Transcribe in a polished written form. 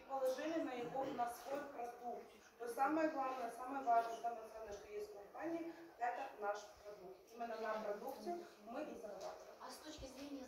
положили на свой продукт. То самое главное, самое важное, самое ценное, что есть в компании, это наш продукт. Именно на продукте мы и зарабатываем. А с точки зрения